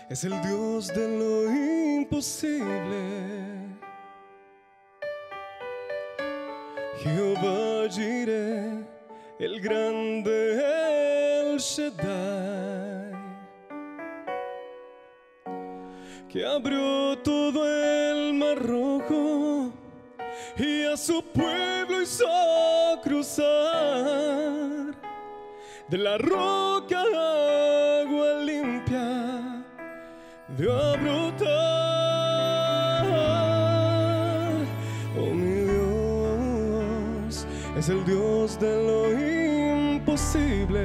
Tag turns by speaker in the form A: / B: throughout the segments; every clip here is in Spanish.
A: es el Dios de lo imposible. Jehová Jireh, el grande El Shaddai, que abrió todo el mar rojo y a su pueblo hizo cruzar de la roca agua limpia dio a brotar. Oh, mi Dios es el Dios de lo imposible,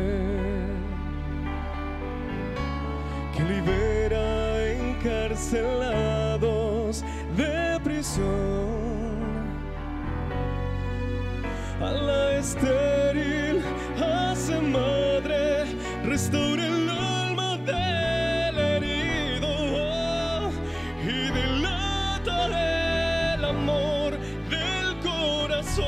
A: que libera encarcelados de prisión. A la estéril hace madre, restaura el alma del herido y dilata el amor del corazón.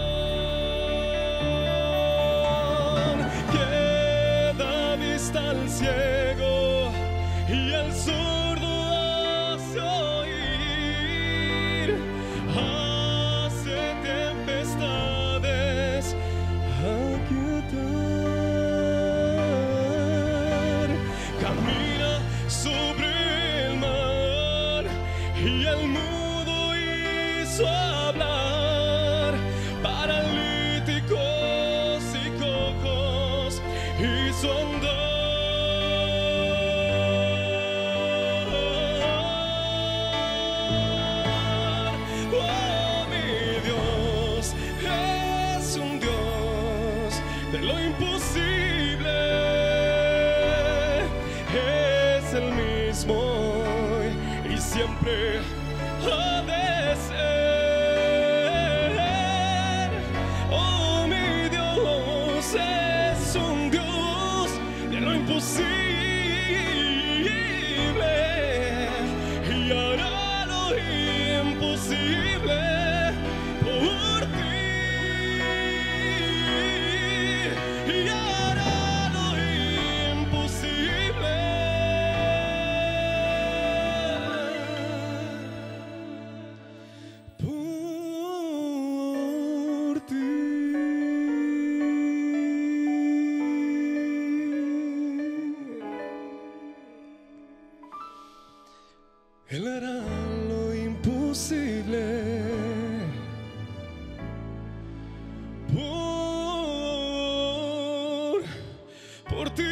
A: Que da vista al ciego y al sordo hace oír, hace tempestades aquietar, camina sobre el mar y al mudo hizo hablar, paralíticos y cojos hizo andar. Oh, mi Dios es un Dios de lo imposible, es el mismo hoy y siempre ha de ser. Oh, mi Dios es un Dios de lo imposible y hará lo imposible por ti. Y hará lo imposible por ti. Él hará lo imposible por ti.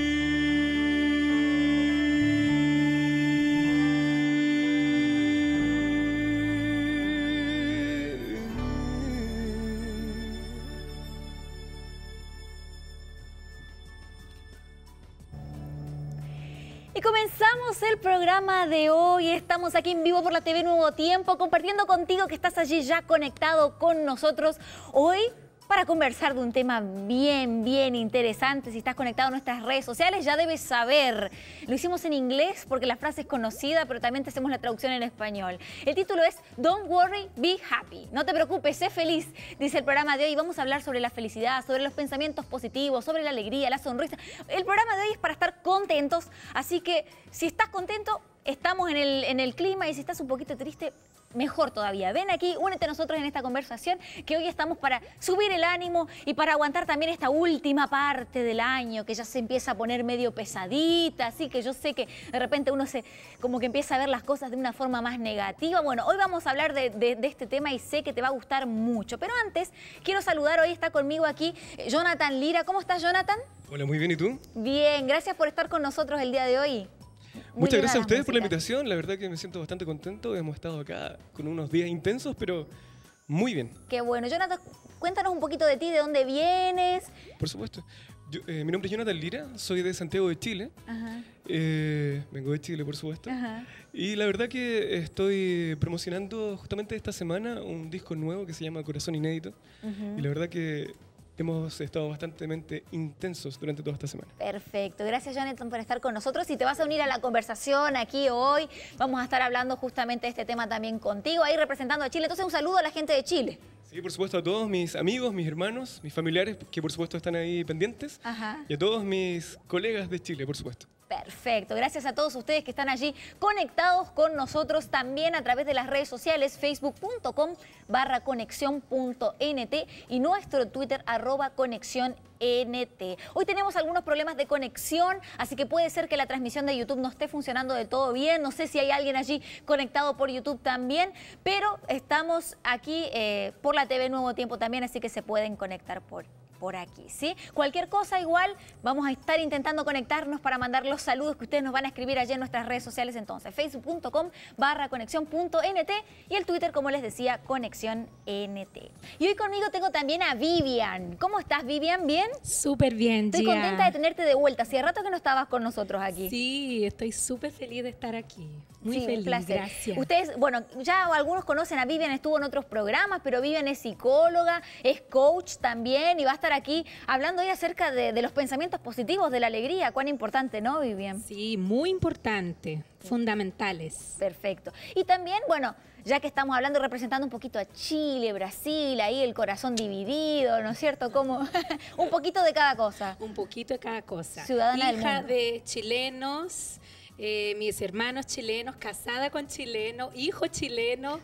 B: Y comenzamos el programa de hoy. Estamos aquí en vivo por la TV Nuevo Tiempo, compartiendo contigo que estás allí ya conectado con nosotros hoy para conversar de un tema bien interesante. Si estás conectado a nuestras redes sociales ya debes saber. Lo hicimos en inglés porque la frase es conocida, pero también te hacemos la traducción en español. El título es Don't worry, be happy. No te preocupes, sé feliz, dice el programa de hoy. Vamos a hablar sobre la felicidad, sobre los pensamientos positivos, sobre la alegría, la sonrisa. El programa de hoy es para estar contentos, así que si estás contento, estamos en el clima, y si estás un poquito triste, mejor todavía. Ven aquí, únete a nosotros en esta conversación, que hoy estamos para subir el ánimo y para aguantar también esta última parte del año, que ya se empieza a poner medio pesadita, así que yo sé que de repente uno como que empieza a ver las cosas de una forma más negativa. Bueno, hoy vamos a hablar de este tema y sé que te va a gustar mucho. Pero antes, quiero saludar, hoy está conmigo aquí Jonathan Lira. ¿Cómo estás, Jonathan?
A: Hola, muy bien, ¿y tú?
B: Bien, gracias por estar con nosotros el día de hoy.
A: Muchas gracias a ustedes por la invitación, la verdad que me siento bastante contento. Hemos estado acá con unos días intensos, pero muy bien.
B: Qué bueno. Jonathan, cuéntanos un poquito de ti, de dónde vienes.
A: Por supuesto. Mi nombre es Jonathan Lira, soy de Santiago de Chile.
B: Ajá.
A: Vengo de Chile, por supuesto.
B: Ajá.
A: Y la verdad que estoy promocionando justamente esta semana un disco nuevo que se llama Corazón Inédito. Y la verdad que hemos estado bastante intensos durante toda esta semana.
B: Perfecto. Gracias, Jonathan, por estar con nosotros. Y te vas a unir a la conversación aquí hoy. Vamos a estar hablando justamente de este tema también contigo, ahí representando a Chile. Entonces, un saludo a la gente de Chile.
A: Sí, por supuesto, a todos mis amigos, mis hermanos, mis familiares, que por supuesto están ahí pendientes.
B: Ajá.
A: Y a todos mis colegas de Chile, por supuesto.
B: Perfecto, gracias a todos ustedes que están allí conectados con nosotros también a través de las redes sociales, facebook.com/conexión.nt y nuestro Twitter @conexión.nt. Hoy tenemos algunos problemas de conexión, así que puede ser que la transmisión de YouTube no esté funcionando de todo bien. No sé si hay alguien allí conectado por YouTube también, pero estamos aquí por la TV Nuevo Tiempo también, así que se pueden conectar por aquí, ¿sí? Cualquier cosa igual, vamos a estar intentando conectarnos para mandar los saludos que ustedes nos van a escribir allí en nuestras redes sociales entonces, facebook.com/conexión.nt y el Twitter, como les decía, conexión.nt. Y hoy conmigo tengo también a Vivian. ¿Cómo estás, Vivian? ¿Bien?
C: Súper bien, Gia.
B: Estoy contenta de tenerte de vuelta. Hacía rato que no estabas con nosotros aquí.
C: Sí, estoy súper feliz de estar aquí. Muy
B: Sí,
C: feliz,
B: un placer.
C: gracias.
B: Ustedes, bueno, ya algunos conocen a Vivian, estuvo en otros programas, pero Vivian es psicóloga, es coach también y va a estar aquí hablando hoy acerca de los pensamientos positivos, de la alegría. Cuán importante, ¿no, Vivian?
C: Sí, muy importante, fundamentales.
B: Perfecto. Y también, bueno, ya que estamos hablando, representando un poquito a Chile, Brasil, ahí el corazón dividido, ¿no es cierto? Como un poquito de cada cosa.
C: Un poquito de cada cosa.
B: Ciudadana del
C: Hija
B: mundo.
C: de chilenos, mis hermanos chilenos, casada con chileno, hijo chileno.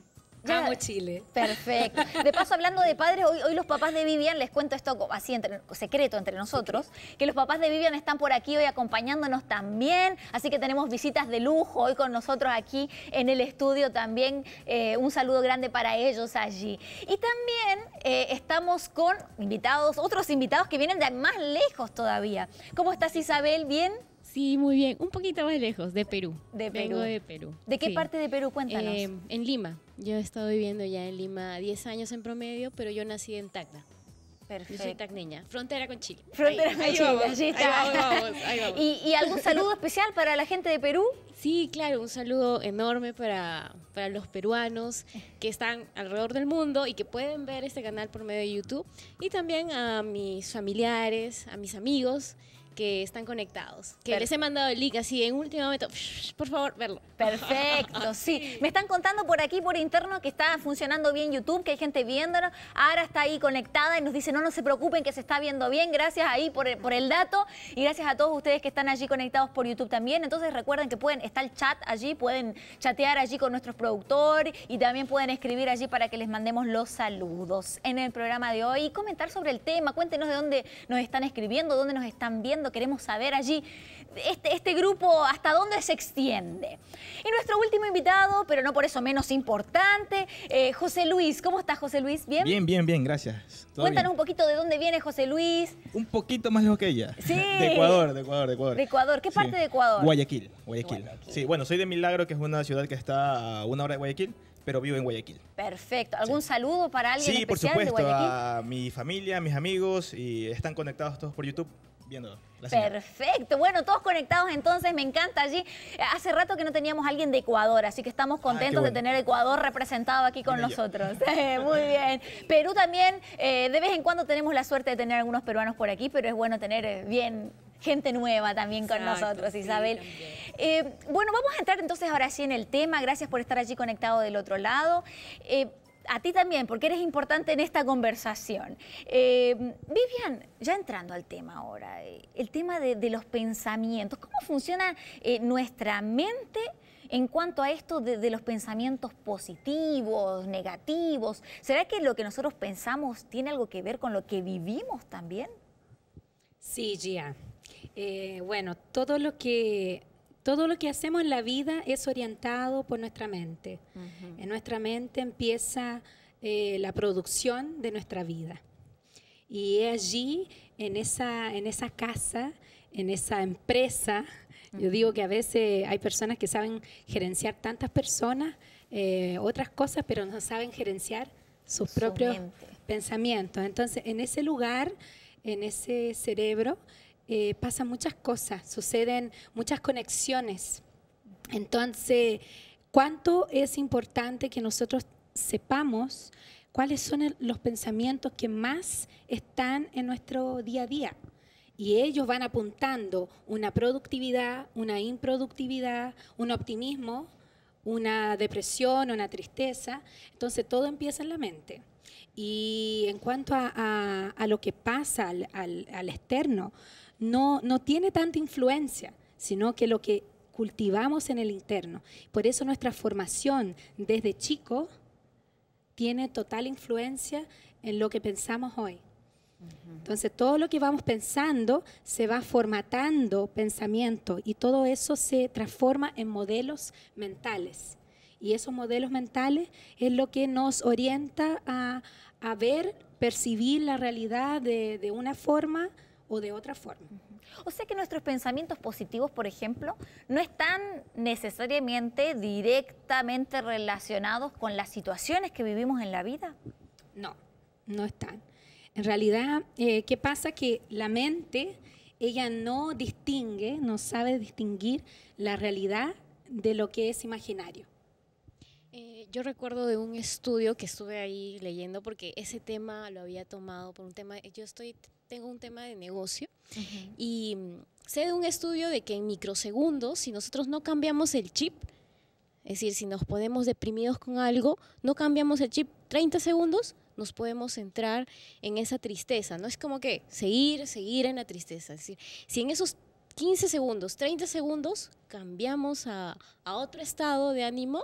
B: Ya.
C: Amo Chile.
B: Perfecto. De paso, hablando de padres, hoy los papás de Vivian, les cuento esto así secreto entre nosotros, que los papás de Vivian están por aquí hoy acompañándonos también, así que tenemos visitas de lujo hoy con nosotros aquí en el estudio también. Un saludo grande para ellos allí. Y también estamos con invitados, otros invitados que vienen de más lejos todavía. ¿Cómo estás, Isabel? ¿Bien?
D: Sí, muy bien. Un poquito más lejos, de Perú.
B: De Perú.
D: Vengo de Perú.
B: ¿De qué
D: Sí.
B: parte de Perú? Cuéntanos.
D: En Lima. Yo he estado viviendo ya en Lima 10 años en promedio, pero yo nací en Tacna. Yo soy
B: Perfecto.
D: tacneña, frontera con Chile.
B: Frontera
D: Ahí-
B: con
D: ahí
B: Chile,
D: vamos,
B: allí está.
D: Ahí vamos, ahí vamos.
B: ¿Y algún saludo especial para la gente de Perú?
D: Sí, claro, un saludo enorme para los peruanos que están alrededor del mundo y que pueden ver este canal por medio de YouTube. Y también a mis familiares, a mis amigos que están conectados. Que les he mandado el link así en último momento. Por favor, verlo.
B: Perfecto, sí. Me están contando por aquí, por interno, que está funcionando bien YouTube, que hay gente viéndonos. Ahora está ahí conectada y nos dice, no se preocupen que se está viendo bien. Gracias ahí por el dato y gracias a todos ustedes que están allí conectados por YouTube también. Entonces recuerden que está el chat allí, pueden chatear allí con nuestros productores y también pueden escribir allí para que les mandemos los saludos en el programa de hoy y comentar sobre el tema. Cuéntenos de dónde nos están escribiendo, dónde nos están viendo. Queremos saber allí este grupo hasta dónde se extiende. Y nuestro último invitado, pero no por eso menos importante, José Luis. ¿Cómo estás, José Luis? ¿Bien?
E: Bien, gracias. ¿Todo
B: Cuéntanos
E: bien?
B: un poquito de dónde viene José Luis.
E: Un poquito más lejos que ella.
B: Sí.
E: De Ecuador.
B: De Ecuador. ¿Qué parte de Ecuador?
E: Guayaquil.
B: Guayaquil.
E: Sí, bueno, soy de Milagro, que es una ciudad que está a 1 hora de Guayaquil, pero vivo en Guayaquil.
B: Perfecto. ¿Algún saludo para alguien
E: Sí, por
B: especial de
E: supuesto,
B: Guayaquil?
E: a mi familia, a mis amigos, y están conectados todos por YouTube viendo la señal.
B: Perfecto. Bueno, todos conectados entonces, me encanta allí. Hace rato que no teníamos a alguien de Ecuador, así que estamos contentos
E: qué
B: de
E: bueno.
B: tener Ecuador representado aquí con
E: Vine yo.
B: nosotros. Muy bien. Perú también, de vez en cuando tenemos la suerte de tener algunos peruanos por aquí, pero es bueno tener bien gente nueva también con
C: Exacto,
B: nosotros,
C: sí,
B: Isabel.
C: también.
B: Bueno, vamos a entrar entonces ahora sí en el tema. Gracias por estar allí conectado del otro lado. A ti también, porque eres importante en esta conversación. Vivian, ya entrando al tema ahora, el tema de los pensamientos. ¿Cómo funciona nuestra mente en cuanto a esto de los pensamientos positivos, negativos? ¿Será que lo que nosotros pensamos tiene algo que ver con lo que vivimos también?
C: Sí, Gia. Bueno, todo lo que hacemos en la vida es orientado por nuestra mente. En nuestra mente empieza la producción de nuestra vida. Y es allí, en esa casa, en esa empresa, yo digo que a veces hay personas que saben gerenciar tantas personas, otras cosas, pero no saben gerenciar sus
B: Su
C: propios
B: mente.
C: pensamientos. Entonces, en ese lugar, en ese cerebro, pasan muchas cosas, suceden muchas conexiones. Entonces, ¿cuánto es importante que nosotros sepamos cuáles son los pensamientos que más están en nuestro día a día? Y ellos van apuntando una productividad, una improductividad, un optimismo, una depresión, una tristeza. Entonces, todo empieza en la mente. Y en cuanto a lo que pasa al externo, no tiene tanta influencia. sino que lo que cultivamos en el interno. Por eso nuestra formación desde chico tiene total influencia en lo que pensamos hoy. Entonces, todo lo que vamos pensando se va formatando pensamiento y todo eso se transforma en modelos mentales. Y esos modelos mentales es lo que nos orienta a ver, percibir la realidad de una forma o de otra forma.
B: O sea que nuestros pensamientos positivos, por ejemplo, no están necesariamente directamente relacionados con las situaciones que vivimos en la vida.
C: No, no están. En realidad, ¿qué pasa? Que la mente, ella no distingue, no sabe distinguir la realidad de lo que es imaginario.
D: Yo recuerdo de un estudio que estuve ahí leyendo porque ese tema lo había tomado por un tema, tengo un tema de negocio y sé de un estudio de que en microsegundos, si nosotros no cambiamos el chip, es decir, si nos ponemos deprimidos con algo, no cambiamos el chip 30 segundos, nos podemos entrar en esa tristeza, ¿no? Es como que seguir en la tristeza. Es decir, si en esos 15 segundos, 30 segundos, cambiamos a otro estado de ánimo,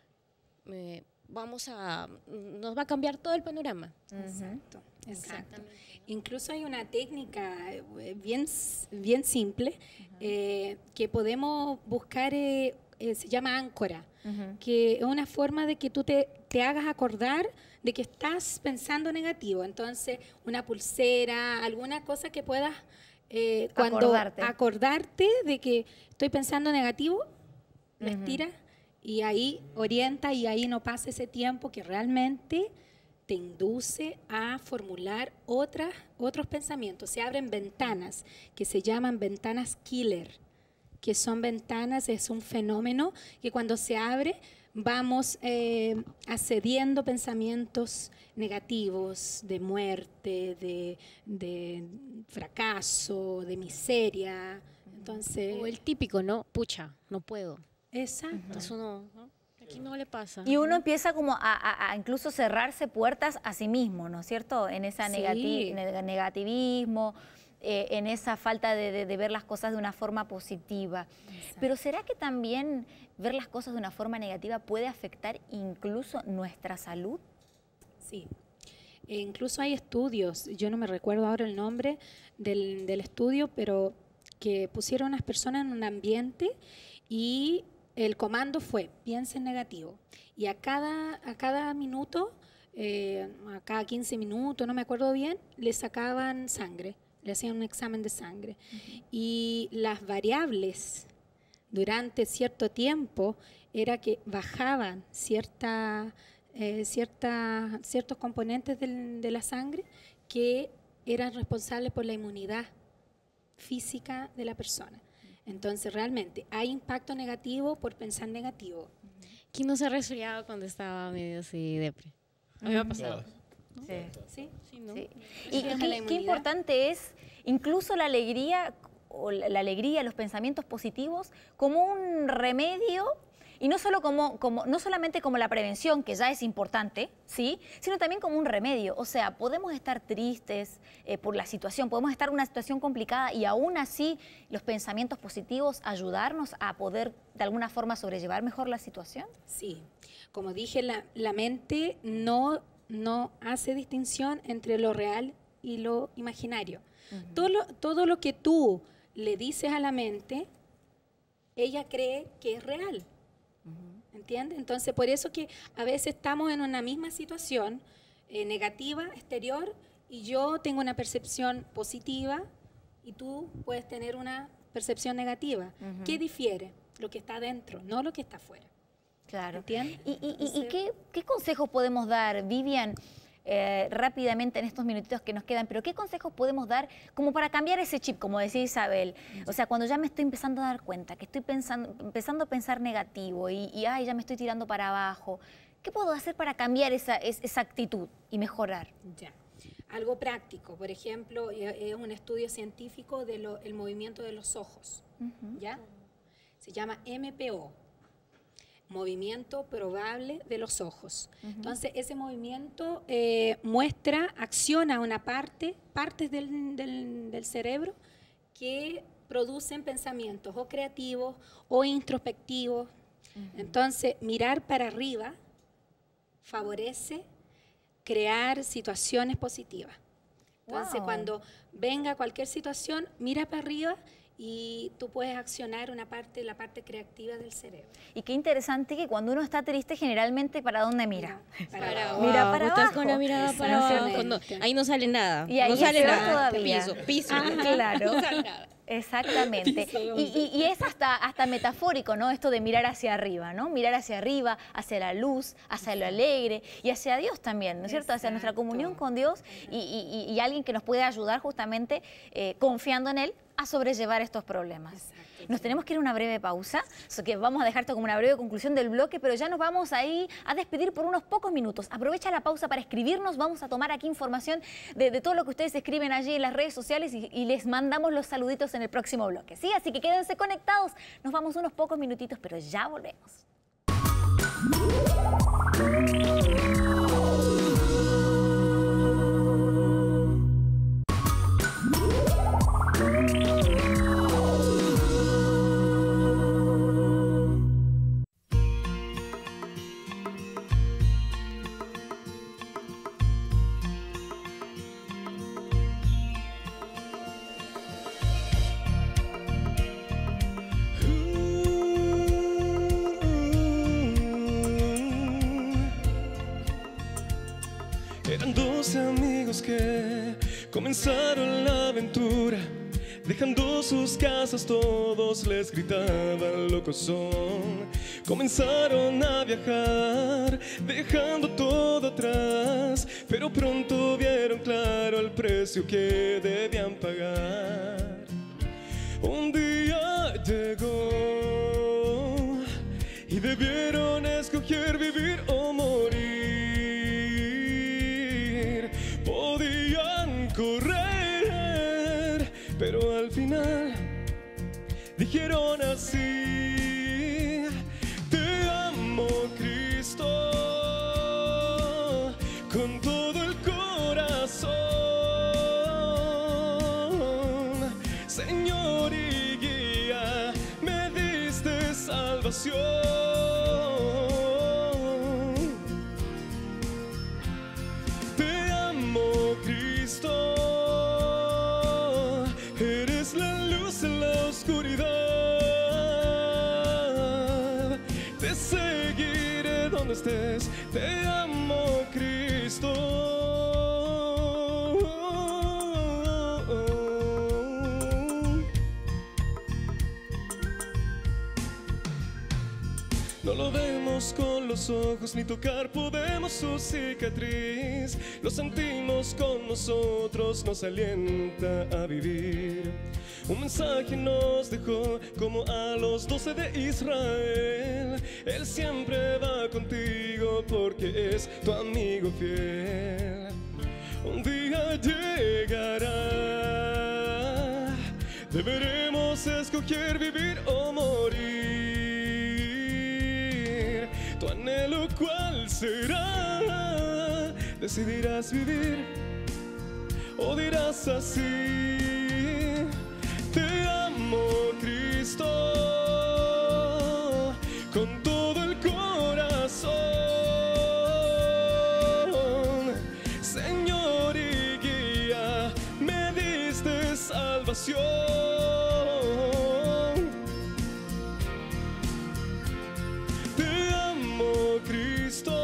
D: nos va a cambiar todo el panorama.
C: Exacto, exacto. Incluso hay una técnica bien simple que podemos buscar, se llama áncora, que es una forma de que tú te hagas acordar de que estás pensando negativo. Entonces, una pulsera, alguna cosa que puedas cuando acordarte de que estoy pensando negativo, lo estiras y ahí orienta y ahí no pasa ese tiempo que realmente te induce a formular otros pensamientos. Se abren ventanas que se llaman ventanas killer, que son ventanas, es un fenómeno que cuando se abre vamos accediendo pensamientos negativos, de muerte, de fracaso, de miseria. Entonces,
D: O el típico, ¿no? Pucha, no puedo.
C: Exacto.
D: Eso no, aquí no le pasa.
B: Y uno empieza como a incluso cerrarse puertas a sí mismo, ¿no es cierto? En ese negativismo, en esa falta de ver las cosas de una forma positiva.
C: Exacto.
B: Pero ¿será que también ver las cosas de una forma negativa puede afectar incluso nuestra salud?
C: Sí. Incluso hay estudios, yo no me recuerdo ahora el nombre del estudio, pero que pusieron a unas personas en un ambiente y el comando fue, piensa en negativo. Y a cada minuto, a cada 15 minutos, no me acuerdo bien, le sacaban sangre, le hacían un examen de sangre. Y las variables durante cierto tiempo era que bajaban ciertos componentes de la sangre que eran responsables por la inmunidad física de la persona. Entonces, realmente, hay impacto negativo por pensar negativo.
D: ¿Quién no se ha resfriado cuando estaba medio así depre? A mí me ha pasado.
C: ¿Sí?
D: Sí, ¿no?
B: Sí.
C: Sí,
B: Y
C: baja la
B: qué
C: inmunidad.
B: importante es incluso la alegría, los pensamientos positivos, como un remedio. Y no solo no solamente como la prevención, que ya es importante, ¿sí? Sino también como un remedio. O sea, podemos estar tristes por la situación, podemos estar en una situación complicada y aún así los pensamientos positivos ayudarnos a poder de alguna forma sobrellevar mejor la situación.
C: Sí. Como dije, la mente no hace distinción entre lo real y lo imaginario. Todo lo que tú le dices a la mente, ella cree que es real. ¿Entiendes? Entonces, por eso que a veces estamos en una misma situación negativa, exterior, y yo tengo una percepción positiva y tú puedes tener una percepción negativa. ¿Qué difiere? Lo que está dentro, no lo que está afuera.
B: Claro.
C: ¿Entiendes?
B: ¿Y qué consejos podemos dar, Vivian, rápidamente en estos minutitos que nos quedan, pero qué consejos podemos dar como para cambiar ese chip, como decía Isabel? O sea, cuando ya me estoy empezando a dar cuenta que estoy empezando a pensar negativo y ay, ya me estoy tirando para abajo, ¿qué puedo hacer para cambiar esa actitud y mejorar?
C: Ya. Algo práctico, por ejemplo, es un estudio científico del movimiento de los ojos. ¿Ya? Se llama MPO. Movimiento probable de los ojos. Entonces, ese movimiento acciona una partes del cerebro que producen pensamientos o creativos o introspectivos. Entonces, mirar para arriba favorece crear situaciones positivas. Entonces, cuando venga cualquier situación, mira para arriba y tú puedes accionar la parte creativa del cerebro.
B: Y qué interesante que cuando uno está triste, generalmente, ¿para dónde mira?
C: Para
B: abajo. Mira para
D: Estás
B: abajo.
D: con la mirada para abajo. No, ahí no sale nada.
B: Y ahí
D: no sale
B: es peor
D: nada.
B: todavía.
D: Piso.
B: Claro.
D: No sale nada.
B: Exactamente. Y es hasta metafórico, ¿no? Esto de mirar hacia arriba, ¿no? Mirar hacia arriba, hacia la luz, hacia lo alegre y hacia Dios también, ¿no es cierto? Hacia nuestra comunión con Dios y alguien que nos puede ayudar justamente confiando en Él a sobrellevar estos problemas.
C: Exacto.
B: Nos tenemos que ir a una breve pausa, so que vamos a dejar esto como una breve conclusión del bloque, pero ya nos vamos ahí a despedir por unos pocos minutos. Aprovecha la pausa para escribirnos, vamos a tomar aquí información de todo lo que ustedes escriben allí en las redes sociales y les mandamos los saluditos en el próximo bloque, ¿sí? Así que quédense conectados, nos vamos unos pocos minutitos, pero ya volvemos.
A: Eran 12 amigos que comenzaron la aventura. Dejando sus casas todos les gritaban locos son. Comenzaron a viajar, dejando todo atrás, pero pronto vieron claro el precio que debían pagar. Un día llegó y debieron escoger vivir o morir. Podían correr, pero al final dijeron así: te amo, Cristo, con todo el corazón, Señor y guía, me diste salvación. Te amo, Cristo, eres la luz en la oscuridad. Te seguiré donde estés. Te amo, Cristo. No lo vemos con los ojos ni tocar podemos su cicatriz. Lo sentimos con nosotros, nos alienta a vivir. Un mensaje nos dejó como a los 12 de Israel: Él siempre va contigo porque es tu amigo fiel. Un día llegará, deberemos escoger vivir o morir. Tu anhelo cuál será, decidirás vivir o dirás así: te amo, Cristo, con todo el corazón, Señor y guía, me diste salvación. Te amo, Cristo,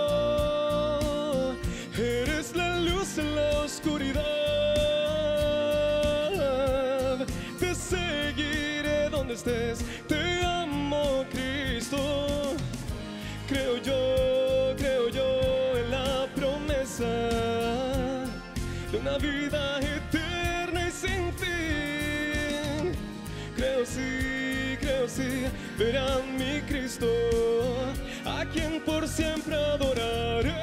A: eres la luz en la oscuridad. Te seguiré donde estés. Te amo, Cristo. Creo yo en la promesa de una vida eterna y sin fin. Creo sí, verán mi Cristo, a quien por siempre adoraré.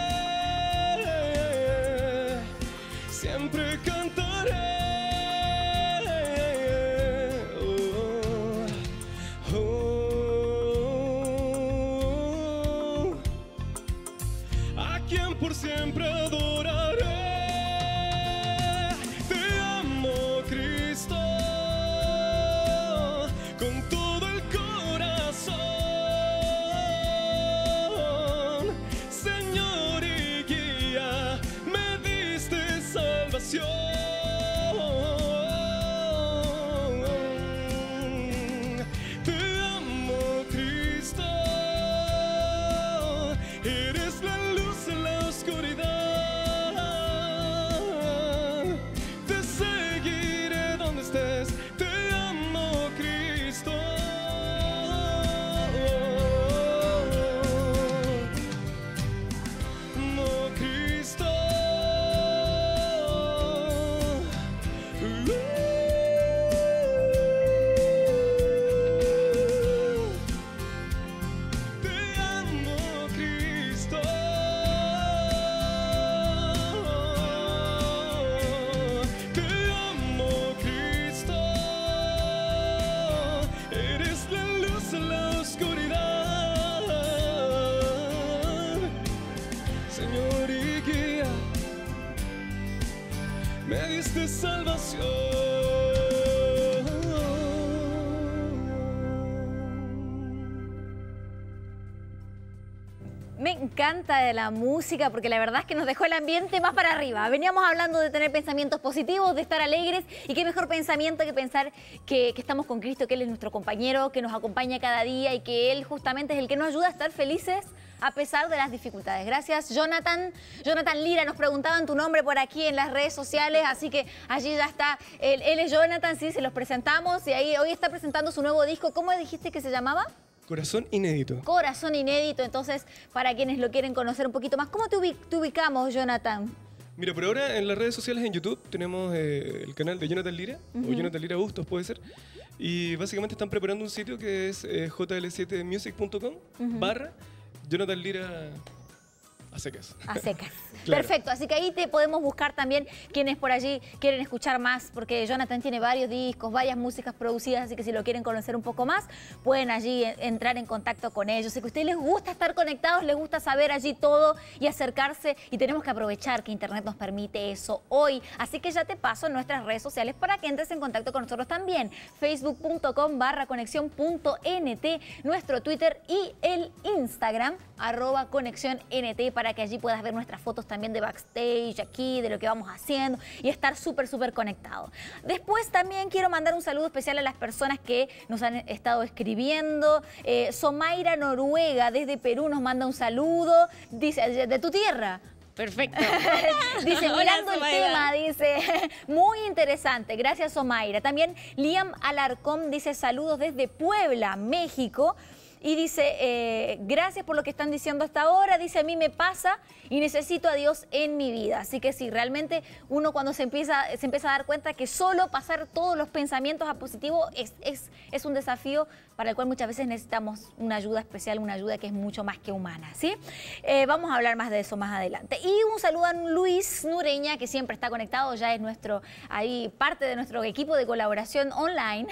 A: Siempre cantaré. Oh, oh, oh, a quien por siempre adoraré. Te amo, Cristo, me diste salvación.
B: Me encanta de la música porque la verdad es que nos dejó el ambiente más para arriba. Veníamos hablando de tener pensamientos positivos, de estar alegres, y qué mejor pensamiento que pensar que estamos con Cristo, que Él es nuestro compañero, que nos acompaña cada día y que Él justamente es el que nos ayuda a estar felices a pesar de las dificultades. Gracias, Jonathan. Jonathan Lira, nos preguntaban tu nombre por aquí en las redes sociales, así que allí ya está. Él es Jonathan, sí, se los presentamos, y ahí hoy está presentando su nuevo disco. ¿Cómo dijiste que se llamaba?
A: Corazón inédito.
B: Corazón inédito. Entonces, para quienes lo quieren conocer un poquito más, ¿cómo te ubicamos, Jonathan?
A: Mira, por ahora en las redes sociales, en YouTube, tenemos el canal de Jonathan Lira, o Jonathan Lira Bustos puede ser, y básicamente están preparando un sitio que es jl7music.com /Jonathan Lira a secas.
B: A secas.
A: Claro.
B: Perfecto, así que ahí te podemos buscar también quienes por allí quieren escuchar más, porque Jonathan tiene varios discos, varias músicas producidas, así que si lo quieren conocer un poco más, pueden allí entrar en contacto con ellos. Sé que a ustedes les gusta estar conectados, les gusta saber allí todo y acercarse, y tenemos que aprovechar que Internet nos permite eso hoy. Así que ya te paso en nuestras redes sociales para que entres en contacto con nosotros también. Facebook.com /conexión.nt, nuestro Twitter y el Instagram @conexiónnt, para que allí puedas ver nuestras fotos también de backstage aquí, de lo que vamos haciendo, y estar súper conectado. Después también quiero mandar un saludo especial a las personas que nos han estado escribiendo. Somaira Noruega desde Perú nos manda un saludo, dice, de tu tierra.
D: Perfecto.
B: Dice,
D: Hola,
B: mirando el
D: Somaira.
B: tema, dice, muy interesante. Gracias, Somaira. También Liam Alarcón dice, saludos desde Puebla, México. Y dice, gracias por lo que están diciendo hasta ahora. Dice, a mí me pasa y necesito a Dios en mi vida. Así que sí, realmente uno cuando se empieza a dar cuenta que solo pasar todos los pensamientos a positivo es un desafío para el cual muchas veces necesitamos una ayuda especial, una ayuda que es mucho más que humana, ¿sí? Vamos a hablar más de eso más adelante. Y un saludo a Luis Nureña, que siempre está conectado, ya es parte de nuestro equipo de colaboración online.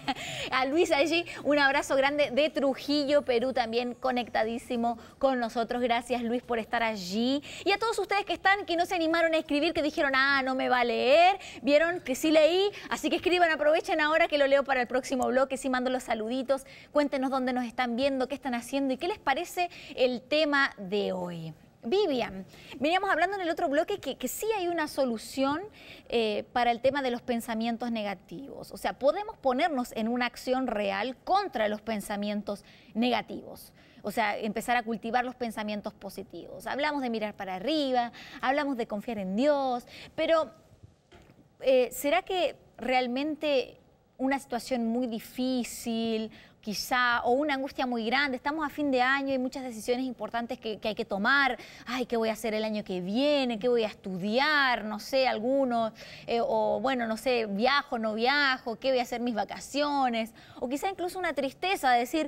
B: A Luis allí, un abrazo grande de Trujillo, Perú, también conectadísimo con nosotros. Gracias, Luis, por estar allí. Y a todos ustedes que no se animaron a escribir, que dijeron, no me va a leer, vieron que sí leí, así que escriban, aprovechen ahora que lo leo para el próximo bloque, sí mando los saluditos. Cuéntenos dónde nos están viendo, qué están haciendo y qué les parece el tema de hoy. Vivian, veníamos hablando en el otro bloque que sí hay una solución para el tema de los pensamientos negativos. O sea, podemos ponernos en una acción real contra los pensamientos negativos. O sea, empezar a cultivar los pensamientos positivos. Hablamos de mirar para arriba, hablamos de confiar en Dios, pero ¿será que realmente una situación muy difícil, quizá, o una angustia muy grande, estamos a fin de año y hay muchas decisiones importantes que hay que tomar? Ay, ¿qué voy a hacer el año que viene? ¿Qué voy a estudiar? No sé, algunos, o bueno, no sé, viajo, no viajo, ¿qué voy a hacer mis vacaciones? O quizá incluso una tristeza de decir,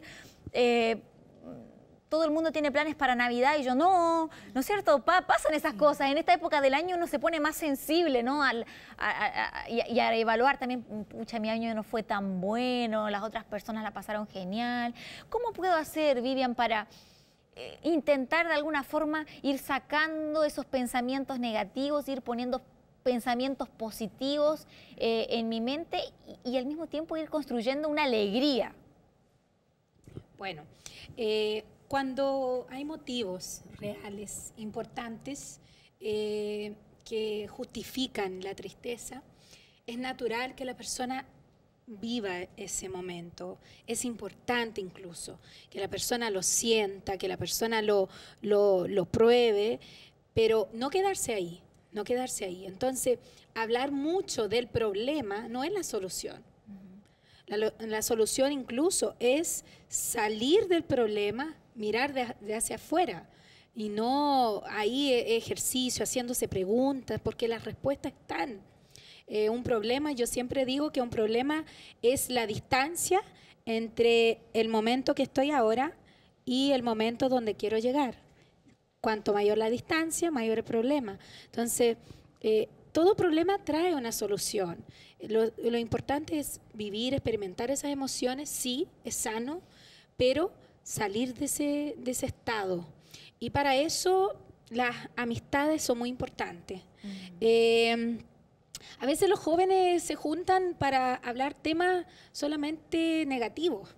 B: todo el mundo tiene planes para Navidad y yo no, ¿no es cierto? Pasan esas cosas. En esta época del año uno se pone más sensible, ¿no? Y a evaluar también, pucha, mi año no fue tan bueno, las otras personas la pasaron genial. ¿Cómo puedo hacer, Vivian, para intentar de alguna forma ir sacando esos pensamientos negativos, ir poniendo pensamientos positivos en mi mente y al mismo tiempo ir construyendo una alegría?
C: Bueno, cuando hay motivos reales, importantes, que justifican la tristeza, es natural que la persona viva ese momento. Es importante incluso que la persona lo sienta, que la persona lo pruebe, pero no quedarse ahí, no quedarse ahí. Entonces, hablar mucho del problema no es la solución. La solución incluso es salir del problema, mirar de hacia afuera y no ahí ejercicio, haciéndose preguntas, porque las respuestas están. Un problema, yo siempre digo que un problema es la distancia entre el momento que estoy ahora y el momento donde quiero llegar. Cuanto mayor la distancia, mayor el problema. Entonces, todo problema trae una solución. Lo importante es vivir, experimentar esas emociones, sí, es sano, pero salir de ese estado. Y para eso las amistades son muy importantes. A veces los jóvenes se juntan para hablar temas solamente negativos.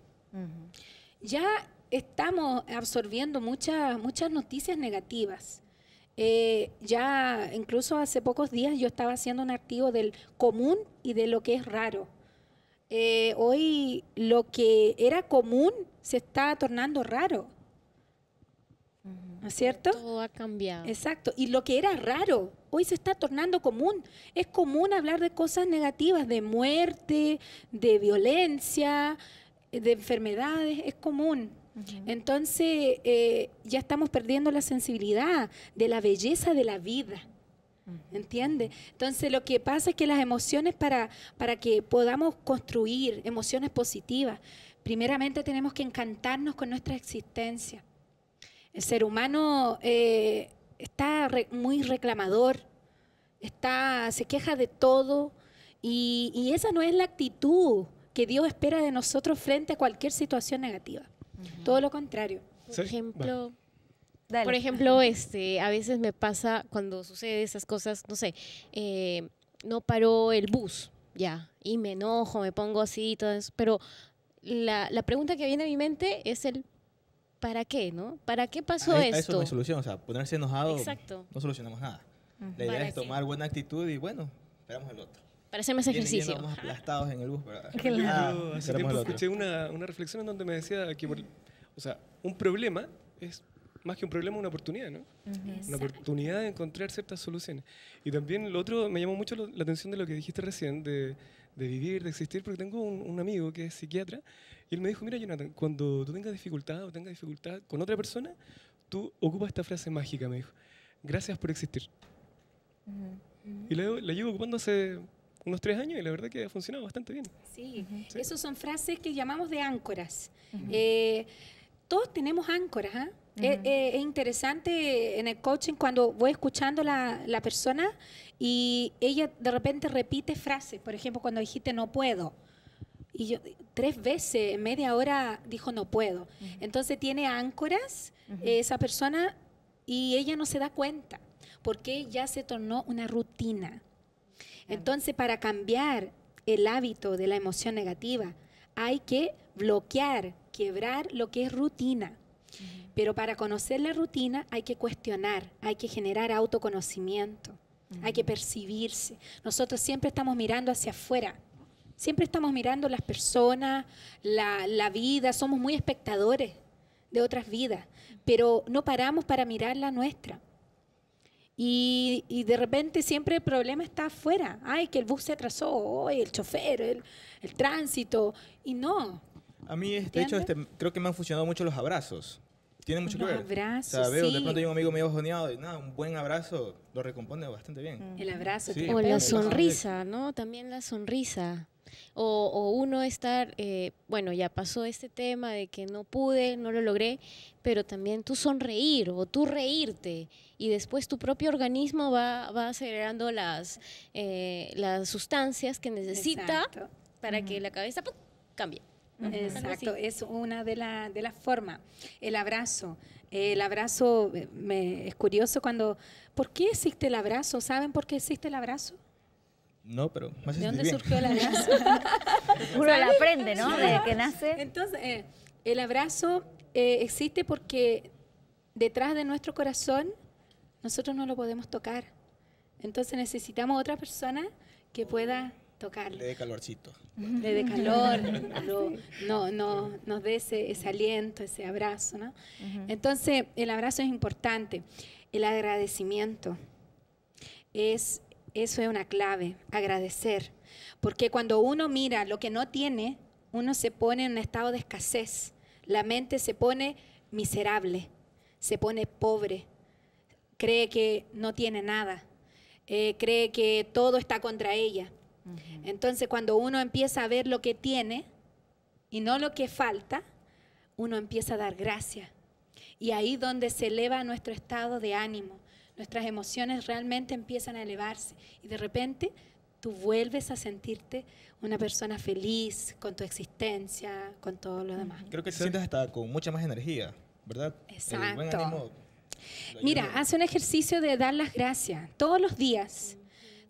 C: Ya estamos absorbiendo muchas noticias negativas. Ya incluso hace pocos días yo estaba haciendo un artículo del común y de lo que es raro. Hoy lo que era común se está tornando raro. ¿No es cierto?
D: Todo ha cambiado.
C: Exacto. Y lo que era raro, hoy se está tornando común. Es común hablar de cosas negativas, de muerte, de violencia, de enfermedades, es común. Entonces, ya estamos perdiendo la sensibilidad de la belleza de la vida. ¿Entiendes? Entonces, lo que pasa es que las emociones, para que podamos construir emociones positivas, primeramente tenemos que encantarnos con nuestra existencia. El ser humano está muy reclamador, se queja de todo, y esa no es la actitud que Dios espera de nosotros frente a cualquier situación negativa. Todo lo contrario.
D: Por ejemplo,
B: Dale.
D: por ejemplo, a veces me pasa cuando sucede esas cosas, no sé, no paró el bus, ya, y me enojo, me pongo así y todo eso, pero la pregunta que viene a mi mente es el ¿para qué, no? ¿Para qué pasó
E: A
D: esto?
E: eso no hay solución, o sea, ponerse enojado
D: Exacto.
E: no solucionamos nada. La idea
D: ¿Para
E: es
D: qué?
E: tomar buena actitud y bueno, esperamos el otro.
D: Para hacer más ejercicio.
E: Vamos aplastados en el bus, ¿verdad?
A: Yo
E: Ah,
A: hace
E: esperamos
A: tiempo
E: el otro.
A: escuché una reflexión en donde me decía que, o sea, un problema es más que un problema, una oportunidad, ¿no? Una oportunidad de encontrar ciertas soluciones. Y también lo otro, me llamó mucho la atención de lo que dijiste recién, de vivir, de existir, porque tengo un amigo que es psiquiatra, y él me dijo, mira, Jonathan, cuando tú tengas dificultad o tengas dificultad con otra persona, tú ocupas esta frase mágica, me dijo, gracias por existir. Y la llevo ocupando hace unos 3 años y la verdad que ha funcionado bastante bien.
C: Sí,
A: Sí.
C: esas son frases que llamamos de áncoras. Todos tenemos áncoras. ¿Ah? Es interesante en el coaching cuando voy escuchando la persona y ella de repente repite frases. Por ejemplo, cuando dijiste no puedo. Y yo 3 veces, en media hora, dijo no puedo. Entonces tiene áncoras esa persona y ella no se da cuenta porque ya se tornó una rutina. Entonces, para cambiar el hábito de la emoción negativa, hay que bloquear, quebrar lo que es rutina. Pero para conocer la rutina hay que cuestionar, hay que generar autoconocimiento, hay que percibirse. Nosotros siempre estamos mirando hacia afuera, siempre estamos mirando las personas, la vida, somos muy espectadores de otras vidas, pero no paramos para mirar la nuestra. Y de repente siempre el problema está afuera. Ay, que el bus se atrasó, ay, el chofer, el tránsito. Y no.
E: A mí, de hecho, creo que me han funcionado mucho los abrazos. Tiene mucho que
C: Los
E: ver.
C: abrazos,
E: O sea, veo,
C: sí.
E: de pronto hay un amigo medio bajoneado y nada, un buen abrazo lo recompone bastante bien.
C: El abrazo.
E: Sí.
C: te
D: O la
C: pega.
D: sonrisa, ¿no? También la sonrisa. O uno estar, bueno, ya pasó este tema de que no pude, no lo logré, pero también tú sonreír o tú reírte y después tu propio organismo va acelerando las sustancias que necesita
C: Exacto.
D: para que la cabeza ¡pum!, cambie.
C: Exacto, es una de las formas. El abrazo. El abrazo, es curioso cuando... ¿Por qué existe el abrazo? ¿Saben por qué existe el abrazo?
E: No, pero me hace
C: ¿De dónde
E: sentir bien.
C: surgió el abrazo?
B: Uno la aprende, ¿no? Desde que nace.
C: Entonces, el abrazo existe porque detrás de nuestro corazón nosotros no lo podemos tocar. Entonces necesitamos otra persona que pueda tocarlo.
E: Le dé calorcito.
C: Le dé calor, nos dé ese aliento, ese abrazo, ¿no? Entonces, el abrazo es importante. El agradecimiento eso es una clave, agradecer. Porque cuando uno mira lo que no tiene, uno se pone en un estado de escasez. La mente se pone miserable, se pone pobre, cree que no tiene nada, cree que todo está contra ella. Entonces, cuando uno empieza a ver lo que tiene y no lo que falta, uno empieza a dar gracias. Y ahí donde se eleva nuestro estado de ánimo, nuestras emociones realmente empiezan a elevarse. Y de repente tú vuelves a sentirte una persona feliz con tu existencia, con todo lo demás.
E: Creo que te sientes hasta con mucha más energía, ¿verdad? El buen
C: Exacto.
E: ánimo lo
C: Mira,
E: ayuda.
C: hace un ejercicio de dar las gracias todos los días.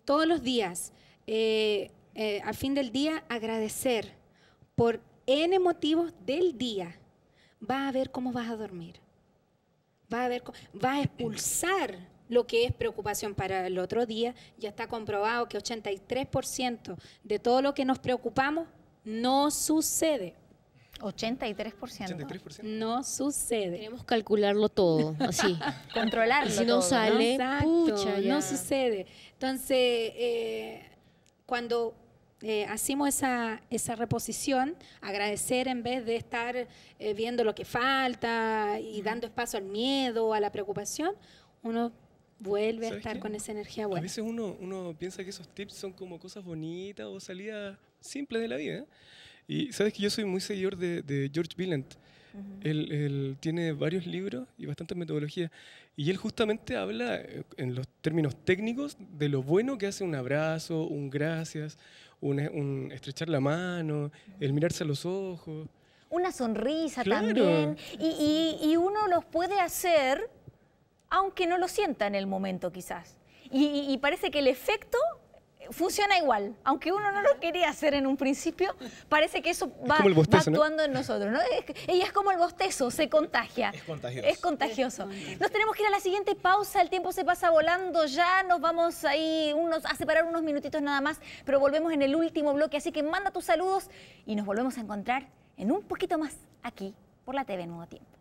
C: todos los días, al fin del día, agradecer por N motivos del día, vas a ver cómo vas a dormir. Vas a expulsar lo que es preocupación para el otro día. Ya está comprobado que 83% de todo lo que nos preocupamos no sucede.
B: 83%.
A: 83%.
C: No sucede.
D: Queremos calcularlo todo, así.
B: Controlarlo
D: Y si no
B: todo,
D: sale,
C: Exacto,
D: pucha, ya.
C: no sucede. Entonces, cuando hacemos esa reposición, agradecer en vez de estar viendo lo que falta y dando espacio al miedo, a la preocupación, uno vuelve a
A: ¿Sabes
C: estar
A: qué?
C: con esa energía
A: A
C: buena.
A: veces uno piensa que esos tips son como cosas bonitas o salidas simples de la vida. Y sabes que yo soy muy seguidor de George Billent. Él tiene varios libros y bastante metodología. Y él justamente habla en los términos técnicos de lo bueno que hace un abrazo, un gracias, un estrechar la mano, el mirarse a los ojos.
B: Una sonrisa
A: Claro.
B: también. Y uno los puede hacer aunque no lo sienta en el momento quizás. Y parece que el efecto funciona igual. Aunque uno no lo quería hacer en un principio, parece que eso va,
A: como el bostezo,
B: va
A: ¿no?
B: actuando en nosotros, ¿no? Ella es como el bostezo, se contagia.
E: Es contagioso.
B: Es contagioso. Nos tenemos que ir a la siguiente pausa, el tiempo se pasa volando ya, nos vamos ahí a separar unos minutitos nada más, pero volvemos en el último bloque, así que manda tus saludos y nos volvemos a encontrar en un poquito más aquí por la TV Nuevo Tiempo.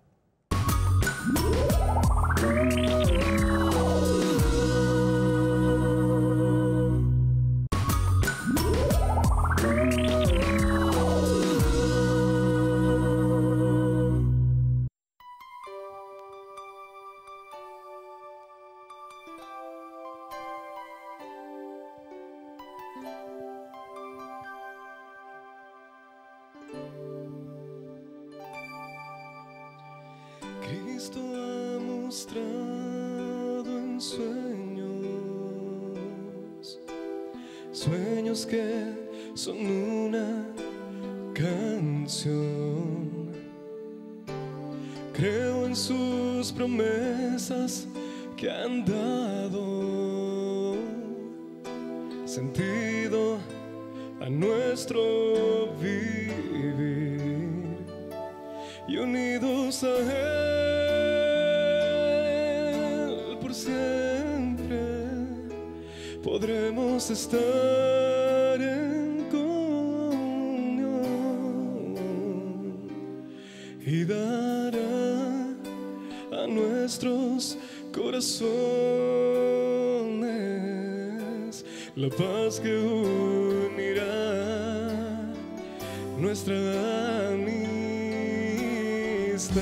A: Cristo ha mostrado en sueños que son una canción. Creo en sus promesas que han dado sentido a nuestro vivir y unidos a Él por siempre podremos estar en comunión y dará a nuestros corazones la paz que unirá nuestra amistad.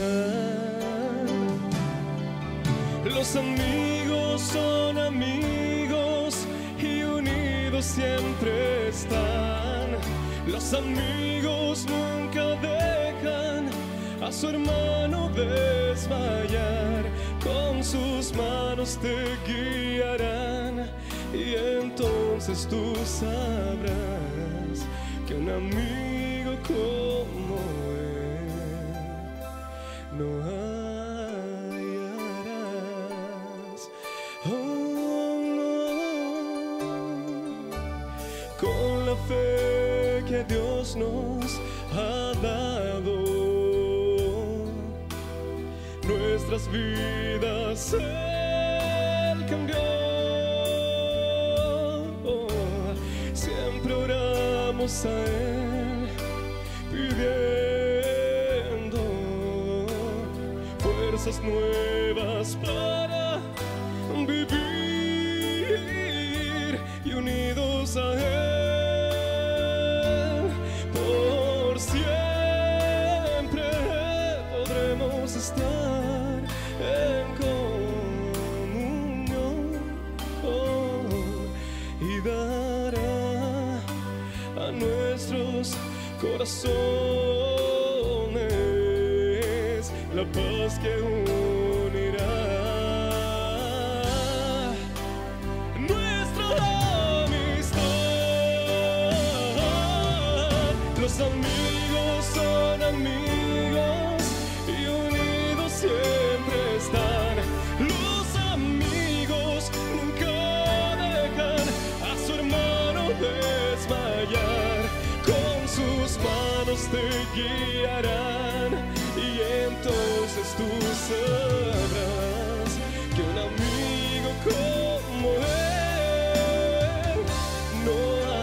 A: Los amigos son amigos y unidos siempre están. Los amigos nunca dejan a su hermano desmayar. Con sus manos te guiarán y entonces tú sabrás que un amigo como él no hallarás. Oh, no. Con la fe que Dios nos ha dado, nuestras vidas Él cambió. Siempre oramos a Él pidiendo fuerzas nuevas para vivir y unidos a Él por siempre podremos estar en comunión y dará a nuestros corazones la paz que unirá nuestra amistad. Los amigos son amigos y unidos siempre están. Los amigos nunca dejan a te guiarán y entonces tú sabrás que un amigo como él no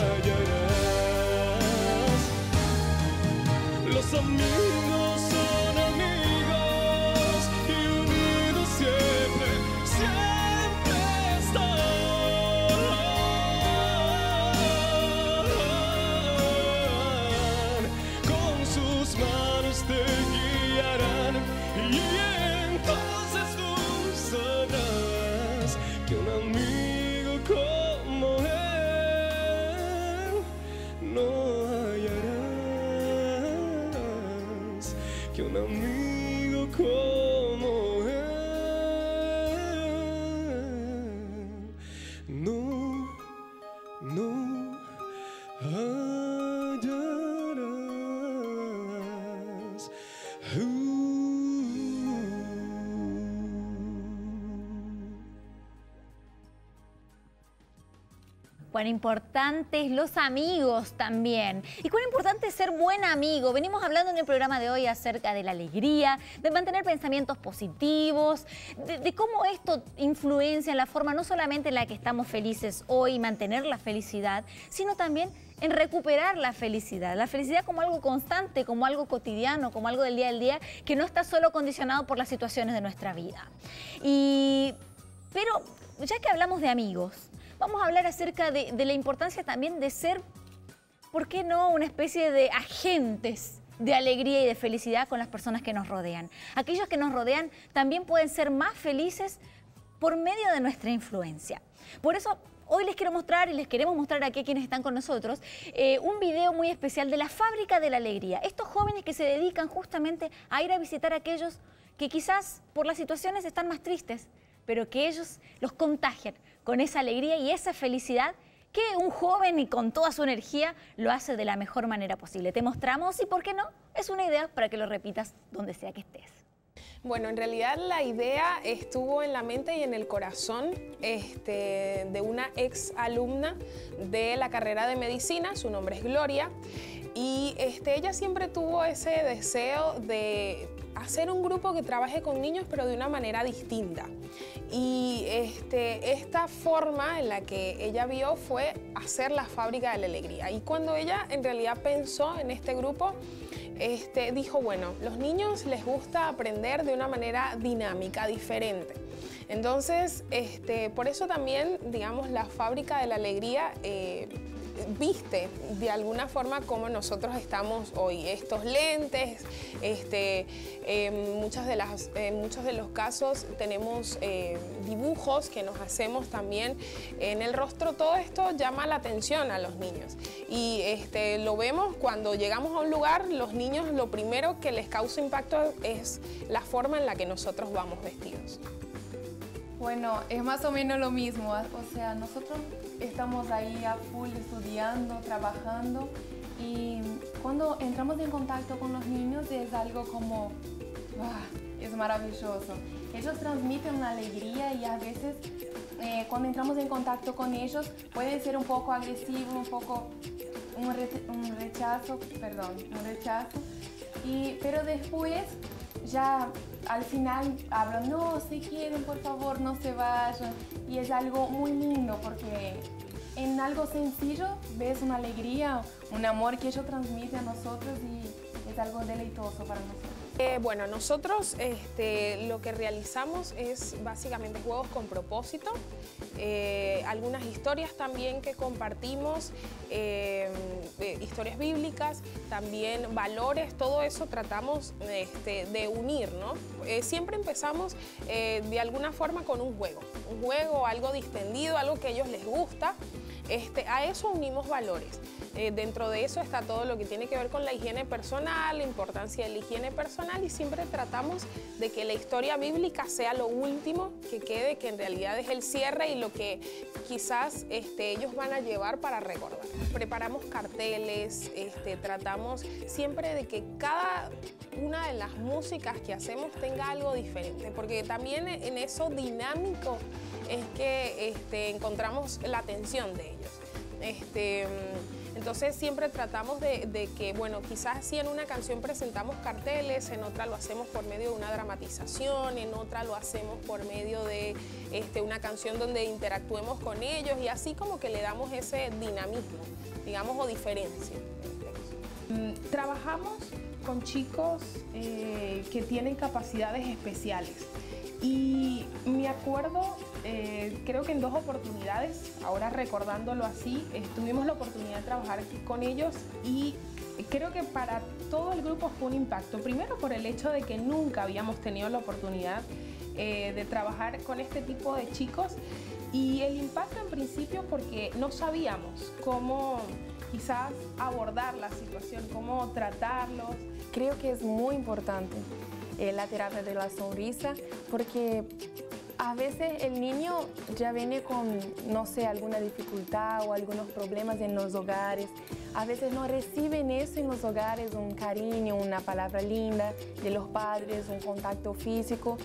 A: hallarás. Los amigos son amigos y unidos siempre, siempre están. Con sus manos te guiarán y entonces tú sabrás que un amigo como él no hallarás. Que un amigo como él no hallarás.
B: Cuán importantes los amigos también. Y cuán importante es ser buen amigo. Venimos hablando en el programa de hoy acerca de la alegría, de mantener pensamientos positivos, de cómo esto influencia en la forma no solamente en la que estamos felices hoy, mantener la felicidad, sino también en recuperar la felicidad. La felicidad como algo constante, como algo cotidiano, como algo del día al día, que no está solo condicionado por las situaciones de nuestra vida. Pero ya que hablamos de amigos, vamos a hablar acerca de la importancia también de ser, ¿por qué no?, una especie de agentes de alegría y de felicidad con las personas que nos rodean. Aquellos que nos rodean también pueden ser más felices por medio de nuestra influencia. Por eso hoy les quiero mostrar y les queremos mostrar aquí a quienes están con nosotros un video muy especial de la Fábrica de la Alegría. Estos jóvenes que se dedican justamente a ir a visitar a aquellos que quizás por las situaciones están más tristes, pero que ellos los contagian con esa alegría y esa felicidad que un joven y con toda su energía lo hace de la mejor manera posible. Te mostramos y, ¿por qué no?, es una idea para que lo repitas donde sea que estés.
F: Bueno, en realidad la idea estuvo en la mente y en el corazón de una ex alumna de la carrera de medicina, su nombre es Gloria, y ella siempre tuvo ese deseo de hacer un grupo que trabaje con niños pero de una manera distinta. Y esta forma en la que ella vio fue hacer la Fábrica de la Alegría. Y cuando ella en realidad pensó en este grupo, dijo, bueno, los niños les gusta aprender de una manera dinámica, diferente. Entonces, por eso también, digamos, la Fábrica de la Alegría viste de alguna forma como nosotros estamos hoy. Estos lentes, muchos de los casos tenemos dibujos que nos hacemos también en el rostro. Todo esto llama la atención a los niños y lo vemos cuando llegamos a un lugar. Los niños, lo primero que les causa impacto es la forma en la que nosotros vamos vestidos.
G: Bueno, es más o menos lo mismo, o sea, nosotros estamos ahí a full estudiando, trabajando, y cuando entramos en contacto con los niños es algo como, es maravilloso. Ellos transmiten una alegría y a veces cuando entramos en contacto con ellos puede ser un poco agresivo, un poco un rechazo, pero después ya al final hablan, no, si quieren, por favor, no se vayan. Y es algo muy lindo porque en algo sencillo ves una alegría, un amor que ellos transmiten a nosotros y es algo deleitoso para nosotros.
F: Bueno, nosotros lo que realizamos es básicamente juegos con propósito, algunas historias también que compartimos, historias bíblicas, también valores, todo eso tratamos de unir, ¿no? Siempre empezamos de alguna forma con un juego, algo distendido, algo que a ellos les gusta. A eso unimos valores. Dentro de eso está todo lo que tiene que ver con la higiene personal, la importancia de la higiene personal, y siempre tratamos de que la historia bíblica sea lo último que quede, que en realidad es el cierre y lo que quizás ellos van a llevar para recordar. Preparamos carteles, tratamos siempre de que cada una de las músicas que hacemos tenga algo diferente, porque también en eso dinámico es que encontramos la atención de ellos. Entonces siempre tratamos de que, bueno, quizás si en una canción presentamos carteles, en otra lo hacemos por medio de una dramatización, en otra lo hacemos por medio de una canción donde interactuemos con ellos y así como que le damos ese dinamismo, digamos, o diferencia.
G: Trabajamos con chicos que tienen capacidades especiales y me acuerdo, creo que en 2 oportunidades, ahora recordándolo así, tuvimos la oportunidad de trabajar con ellos y creo que para todo el grupo fue un impacto. Primero por el hecho de que nunca habíamos tenido la oportunidad de trabajar con este tipo de chicos y el impacto en principio porque no sabíamos cómo quizás abordar la situación, cómo tratarlos.
H: Creo que es muy importante la terapia de la sonrisa porque a veces el niño ya viene con, no sé, alguna dificultad o algunos problemas en los hogares. A veces no reciben eso en los hogares, un cariño, una palabra linda de los padres, un contacto físico,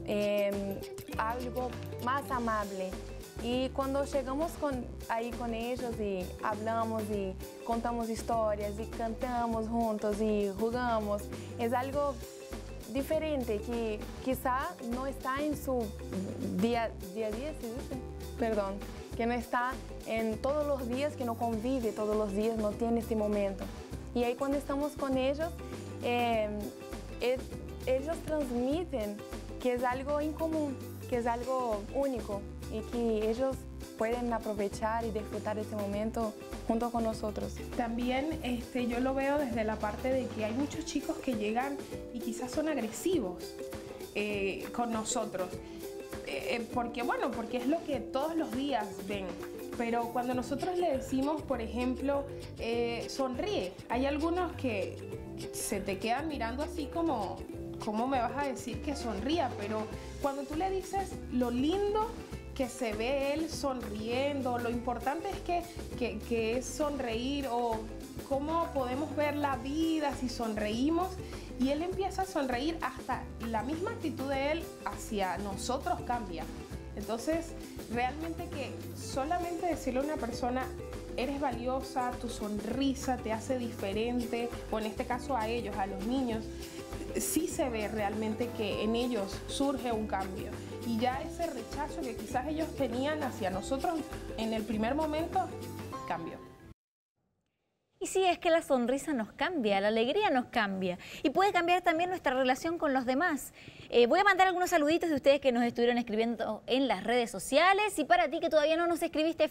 H: algo más amable. Y cuando llegamos ahí con ellos y hablamos y contamos historias y cantamos juntos y jugamos, es algo diferente que quizá no está en su día a día, ¿sí dice? Perdón, que no está en todos los días, que no convive todos los días, no tiene este momento. Y ahí cuando estamos con ellos, ellos transmiten que es algo incomún, que es algo único y que ellos pueden aprovechar y disfrutar ese momento junto con nosotros.
G: También yo lo veo desde la parte de que hay muchos chicos que llegan y quizás son agresivos con nosotros, porque es lo que todos los días ven. Pero cuando nosotros le decimos, por ejemplo, sonríe, hay algunos que se te quedan mirando así como, ¿cómo me vas a decir que sonría? Pero cuando tú le dices lo lindo que se ve él sonriendo, lo importante es que es sonreír o cómo podemos ver la vida si sonreímos y él empieza a sonreír, hasta la misma actitud de él hacia nosotros cambia. Entonces, realmente que solamente decirle a una persona, eres valiosa, tu sonrisa te hace diferente, o en este caso a ellos, a los niños, sí se ve realmente que en ellos surge un cambio. Y ya ese rechazo que quizás ellos tenían hacia nosotros en el primer momento, cambió.
B: Y sí, es que la sonrisa nos cambia, la alegría nos cambia y puede cambiar también nuestra relación con los demás. Voy a mandar algunos saluditos de ustedes que nos estuvieron escribiendo en las redes sociales y para ti que todavía no nos escribiste,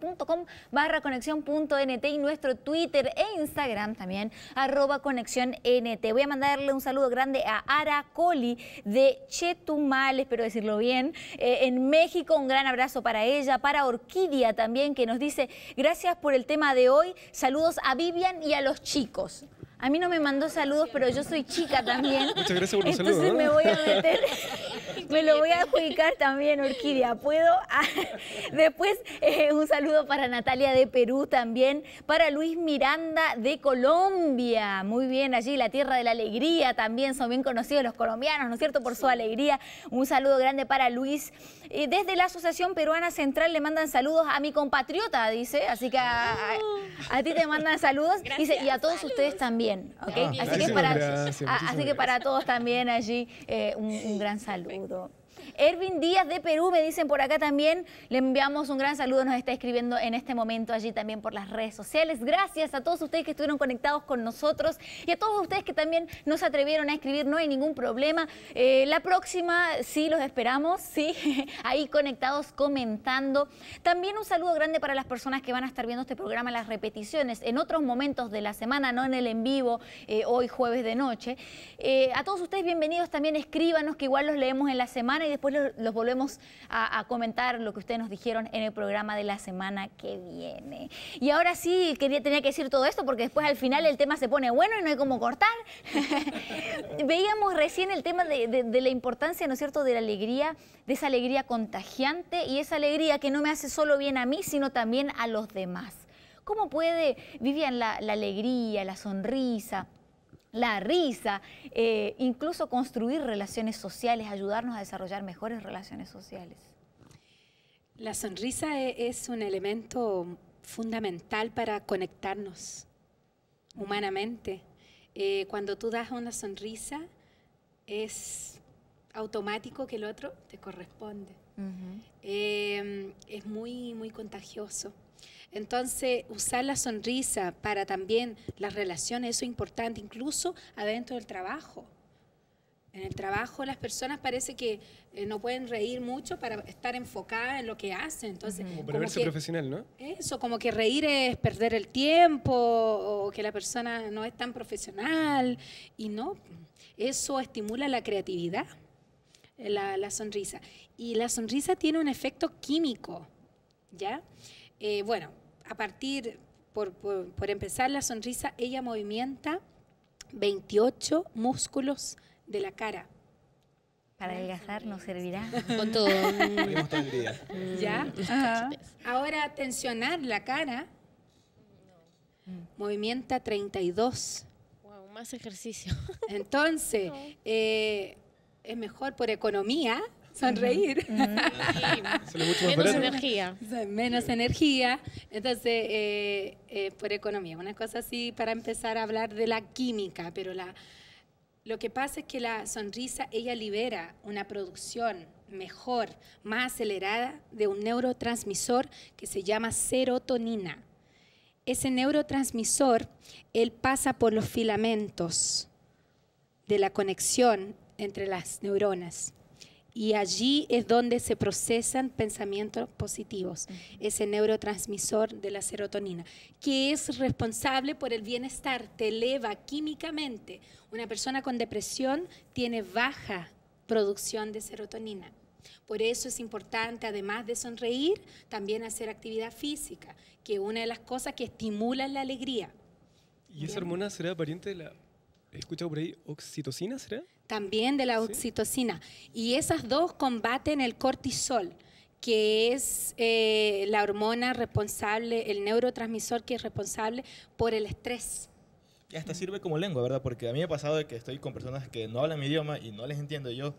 B: facebook.com/conexión.nt y nuestro Twitter e Instagram también, @conexiónnt. Voy a mandarle un saludo grande a Aracoli de Chetumal, espero decirlo bien, en México. Un gran abrazo para ella, para Orquídea también, que nos dice gracias por el tema de hoy, saludos a Vivian y a los chicos. A mí no me mandó saludos, pero yo soy chica también.
A: Muchas gracias por los saludos.
B: Entonces me voy a meter, me lo voy a adjudicar también, Orquídea. ¿Puedo? Después un saludo para Natalia de Perú también, para Luis Miranda de Colombia. Muy bien, allí la tierra de la alegría también, son bien conocidos los colombianos, ¿no es cierto?, por su alegría. Un saludo grande para Luis. Desde la Asociación Peruana Central le mandan saludos a mi compatriota, dice, así que a ti te mandan saludos. Dice, y a todos ustedes también. ¿Okay? Así que para todos también allí un gran saludo. Ervin Díaz de Perú, me dicen por acá también, le enviamos un gran saludo, nos está escribiendo en este momento allí también por las redes sociales. Gracias a todos ustedes que estuvieron conectados con nosotros y a todos ustedes que también nos atrevieron a escribir, no hay ningún problema. La próxima sí los esperamos, sí, ahí conectados comentando. También un saludo grande para las personas que van a estar viendo este programa en las repeticiones, en otros momentos de la semana, no en el en vivo, hoy jueves de noche. A todos ustedes bienvenidos, también escríbanos que igual los leemos en la semana y después los volvemos a comentar lo que ustedes nos dijeron en el programa de la semana que viene. Y ahora sí, tenía que decir todo esto porque después al final el tema se pone bueno y no hay cómo cortar. Veíamos recién el tema de la importancia, ¿no es cierto?, de la alegría, de esa alegría contagiante y esa alegría que no me hace solo bien a mí, sino también a los demás. ¿Cómo puede, Vivian, la alegría, la sonrisa, la risa, incluso construir relaciones sociales, ayudarnos a desarrollar mejores relaciones sociales?
C: La sonrisa es un elemento fundamental para conectarnos humanamente. Cuando tú das una sonrisa, es automático que el otro te corresponde. Es muy, muy contagioso. Entonces, usar la sonrisa para también las relaciones, eso es importante, incluso adentro del trabajo. En el trabajo las personas parece que no pueden reír mucho para estar enfocadas en lo que hacen. Entonces,
A: Como para verse profesional, ¿no?
C: Eso, como que reír es perder el tiempo o que la persona no es tan profesional. Y no, eso estimula la creatividad, la sonrisa. Y la sonrisa tiene un efecto químico, ¿ya? Bueno, a partir, por empezar, la sonrisa, ella movimienta 28 músculos de la cara.
B: Para adelgazar nos servirá.
D: Con todo.
E: Vimos todo el día.
C: ¿Ya?
B: Ajá.
C: Ahora, tensionar la cara movimienta 32.
D: Wow, más ejercicio.
C: Entonces, es mejor por economía sonreír.
A: Sale mucho más
D: Menos
A: barato.
D: energía.
C: Menos energía. Entonces, por economía. Una cosa así para empezar a hablar de la química, pero lo que pasa es que la sonrisa, ella libera una producción mejor, más acelerada de un neurotransmisor que se llama serotonina. Ese neurotransmisor, él pasa por los filamentos de la conexión entre las neuronas. Y allí es donde se procesan pensamientos positivos, ese neurotransmisor de la serotonina, que es responsable por el bienestar, te eleva químicamente. Una persona con depresión tiene baja producción de serotonina. Por eso es importante, además de sonreír, también hacer actividad física, que es una de las cosas que estimulan la alegría.
A: ¿Y esa hormona será pariente de la, he escuchado por ahí, oxitocina, será?
C: También de la oxitocina. Y esas dos combaten el cortisol, que es la hormona responsable, el neurotransmisor que es responsable por el estrés.
E: Y hasta sirve como lengua, ¿verdad? Porque a mí me ha pasado de que estoy con personas que no hablan mi idioma y no les entiendo yo.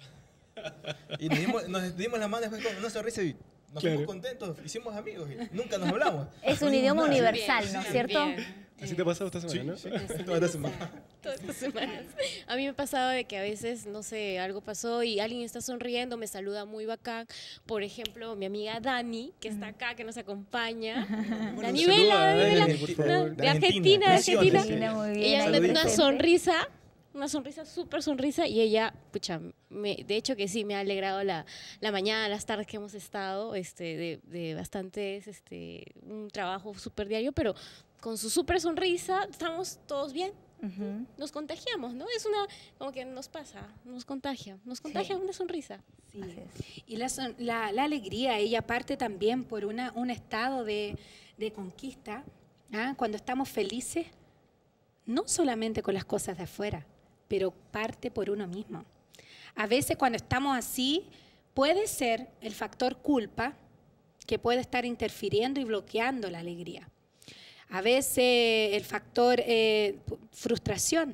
E: Y nos dimos la mano después con una sonrisa y nos fuimos contentos, hicimos amigos y nunca nos hablamos.
B: Es
E: No
B: un
E: dijimos
B: idioma
E: nada.
B: universal, ¿no es cierto?
A: Así te ha pasado esta semana, ¿no?
E: Sí, toda esta semana.
D: Todas estas semanas. A mí me ha pasado de que a veces, no sé, algo pasó y alguien está sonriendo, me saluda muy bacán. Por ejemplo, mi amiga Dani, que está acá, que nos acompaña.
A: Bueno,
D: Dani
A: saluda
D: Vela,
A: a
D: Dani
A: Dani,
D: Vela,
A: por
E: De
A: favor.
D: de Argentina, de
E: Misiones,
D: Argentina.
E: sí.
B: Muy bien,
D: Ella
B: ahí
D: tiene una
B: presente.
D: sonrisa, súper sonrisa, y ella, pucha, de hecho que sí, me ha alegrado la mañana, las tardes que hemos estado, de bastantes, un trabajo súper diario, pero con su súper sonrisa estamos todos bien. Nos contagiamos, ¿no? Es como que nos pasa, nos contagia una sonrisa.
C: Sí. Y la alegría, ella parte también por un estado de conquista. ¿Ah? Cuando estamos felices, no solamente con las cosas de afuera, pero parte por uno mismo. A veces cuando estamos así, puede ser el factor culpa que puede estar interfiriendo y bloqueando la alegría. A veces el factor frustración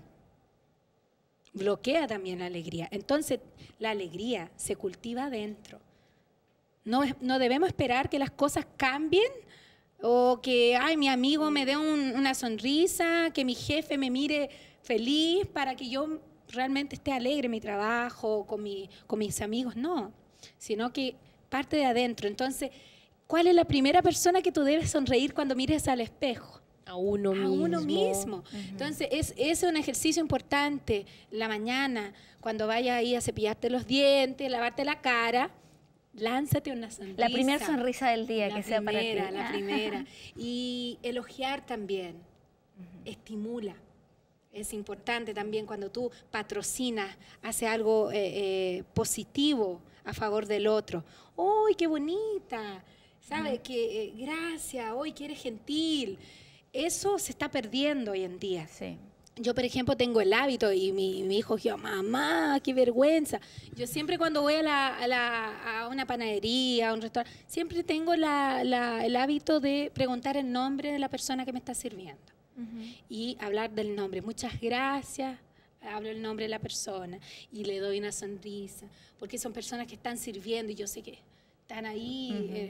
C: bloquea también la alegría. Entonces, la alegría se cultiva adentro. No debemos esperar que las cosas cambien o que, ay, mi amigo me dé una sonrisa, que mi jefe me mire feliz para que yo realmente esté alegre en mi trabajo, con mis amigos. No, sino que parte de adentro. Entonces, ¿cuál es la primera persona que tú debes sonreír cuando mires al espejo?
D: A uno mismo.
C: A uno mismo. Entonces, es un ejercicio importante. La mañana, cuando vayas ahí a cepillarte los dientes, lavarte la cara, lánzate una sonrisa.
B: La primera sonrisa del día,
C: La
B: que sea para ti.
C: La primera. Y elogiar también estimula. Es importante también cuando tú patrocinas, haces algo positivo a favor del otro. ¡Uy, qué bonita! ¿Sabes? Que gracias, ¡uy, que eres gentil! Eso se está perdiendo hoy en día.
B: Sí.
C: Yo, por ejemplo, tengo el hábito y mi hijo dijo, mamá, qué vergüenza. Yo siempre cuando voy a una panadería, a un restaurante, siempre tengo el hábito de preguntar el nombre de la persona que me está sirviendo. Y hablar del nombre. Muchas gracias, hablo el nombre de la persona y le doy una sonrisa, porque son personas que están sirviendo y yo sé que están ahí en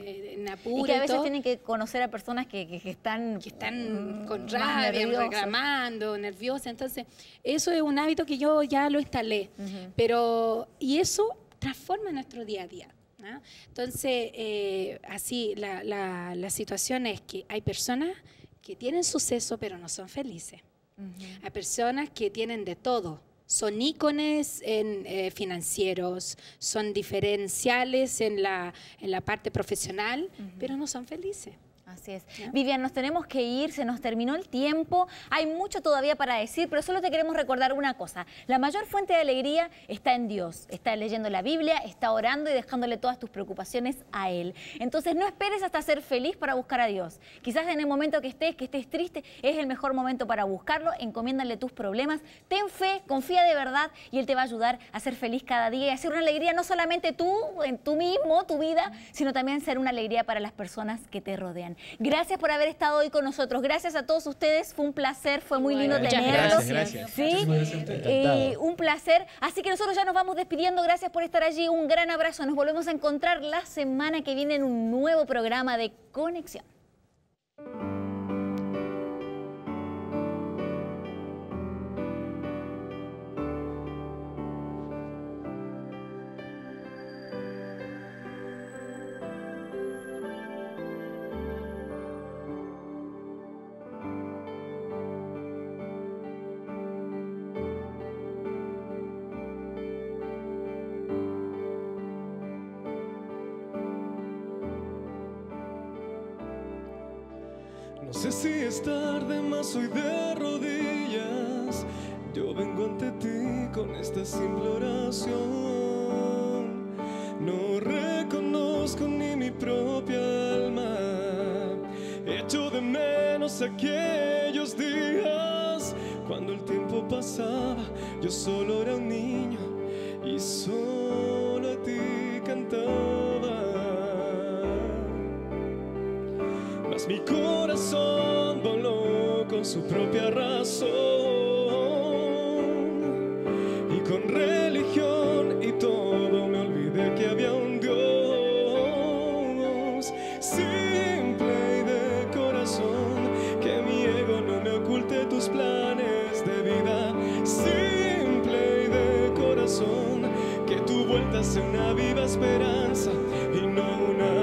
C: en apuro.
B: Y que a veces
C: todo,
B: tienen que conocer a personas que están
C: con
B: más
C: rabia,
B: nerviosas.
C: reclamando, nerviosas. Entonces, eso es un hábito que yo ya lo instalé. Y eso transforma nuestro día a día, ¿no? Entonces, así, la situación es que hay personas que tienen suceso pero no son felices. Hay personas que tienen de todo. Son ícones financieros, son diferenciales en la parte profesional, pero no son felices.
B: Así es.
C: ¿Ya?
B: Vivian, nos tenemos que ir, se nos terminó el tiempo, hay mucho todavía para decir, pero solo te queremos recordar una cosa. La mayor fuente de alegría está en Dios, está leyendo la Biblia, está orando y dejándole todas tus preocupaciones a Él. Entonces no esperes hasta ser feliz para buscar a Dios. Quizás en el momento que estés triste, es el mejor momento para buscarlo, encomiéndale tus problemas, ten fe, confía de verdad y Él te va a ayudar a ser feliz cada día y a hacer una alegría no solamente tú, en tú mismo, tu vida, sino también ser una alegría para las personas que te rodean. Gracias por haber estado hoy con nosotros. Gracias a todos ustedes. Fue un placer, fue muy lindo tenerlos.
E: Gracias.
B: Sí, un placer. Así que nosotros ya nos vamos despidiendo. Gracias por estar allí. Un gran abrazo. Nos volvemos a encontrar la semana que viene en un nuevo programa de Conexión.
A: No sé si es tarde, mas hoy de rodillas yo vengo ante ti con esta simple oración. No reconozco ni mi propia alma, echo de menos aquellos días cuando el tiempo pasaba, yo solo era un niño y solo a ti cantaba. Mas mi corazón voló con su propia razón y con religión y todo me olvidé que había un Dios simple y de corazón, que mi ego no me oculte tus planes de vida. Simple y de corazón, que tu vuelta sea una viva esperanza y no una